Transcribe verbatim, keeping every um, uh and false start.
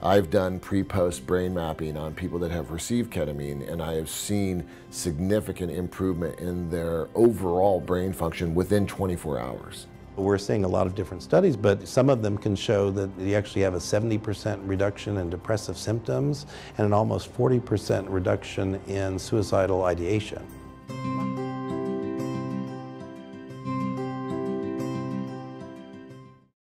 I've done pre-post brain mapping on people that have received ketamine, and I have seen significant improvement in their overall brain function within twenty-four hours. We're seeing a lot of different studies, but some of them can show that you actually have a seventy percent reduction in depressive symptoms and an almost forty percent reduction in suicidal ideation.